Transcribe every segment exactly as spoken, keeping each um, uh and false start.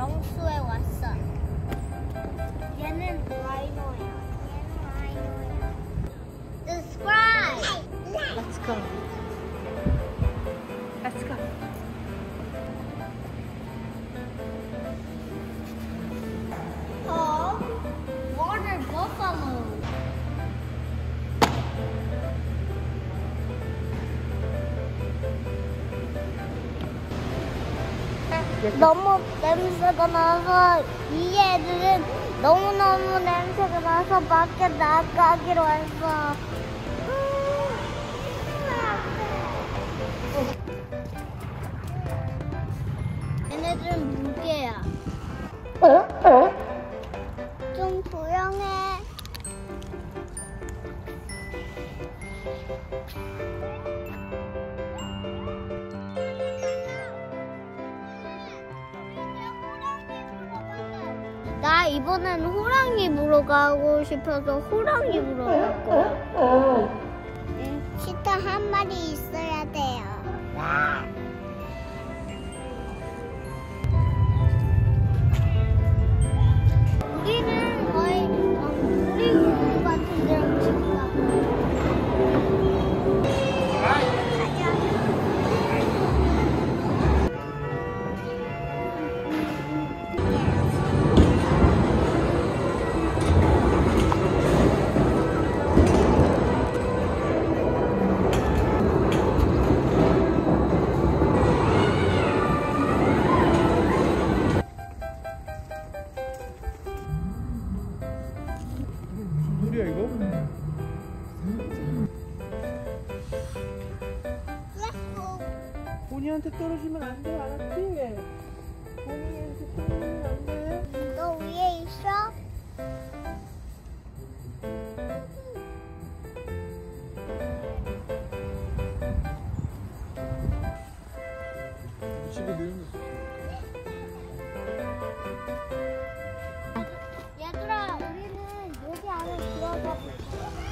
영수에 왔어. 얘는 라이노야. 얘는 라이노야. Subscribe. Let's go. Let's go. Oh, water buffalo. 너무 냄새가 나서 이 애들은 너무너무 냄새가 나서 밖에 나가기로 했어. 얘네들은 무게야. 좀 조용해. 나 이번엔 호랑이 보러 가고 싶어서 호랑이 보러 갈 거야. 응, 치타 한 마리 있어야 돼요. 우리는 거의 놀이공원 같은 데랑 지금 가고. 소리야 이거? 본이한테 떨어지면 안 돼, 알았지? 본이한테 떨어지면 안 돼. 너 위에 있어? 집에 넣는 거. 얘들아, 우리는 여기 안에 들어가 볼까?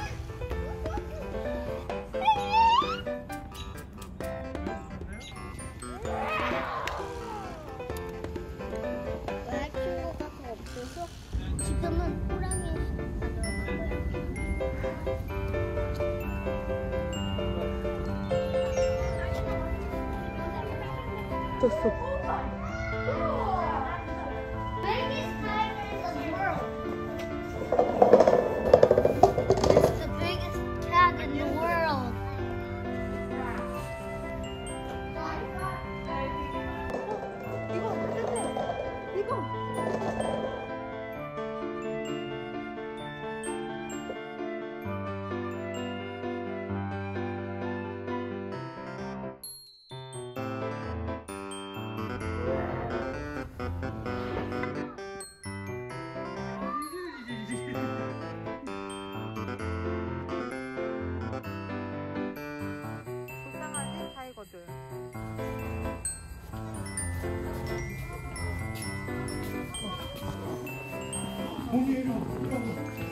외출로가 더 없어서 지금은 호랑이 떴어. biggest tiger in the world. This is the biggest cat in the world. 이거 이거. 불쌍하지 타이거들. 본이 이리 와.